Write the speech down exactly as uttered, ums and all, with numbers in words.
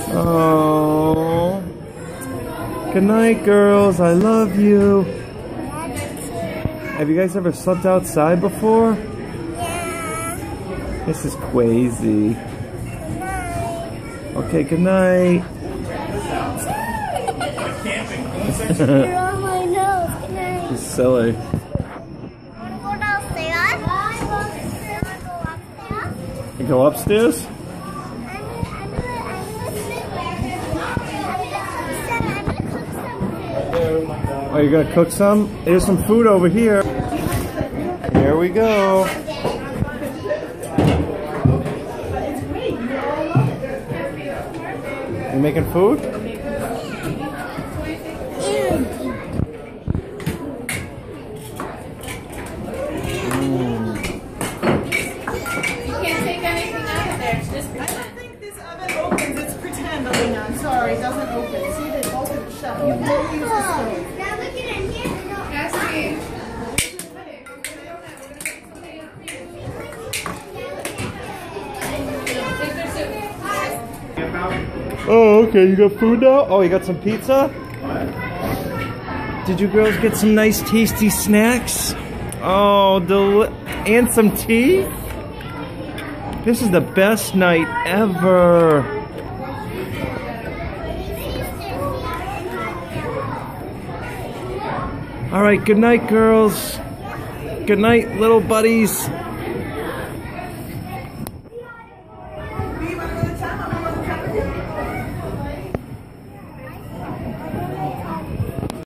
Oh. Good night, girls. I love you. Have you guys ever slept outside before? Yeah. This is crazy. Okay, good night. You're on my nose. Good night. She's silly. Wanna go downstairs? Wanna go upstairs? You go upstairs? Oh, you're gonna cook some? There's some food over here. Here we go. You making food? I'm sorry, it doesn't open. See, they bolted it shut. You have to use the stove. Now look at it here. Oh, okay. You got food now? Oh, you got some pizza? Did you girls get some nice tasty snacks? Oh, deli- and some tea? This is the best night ever. All right, good night, girls. Good night, little buddies.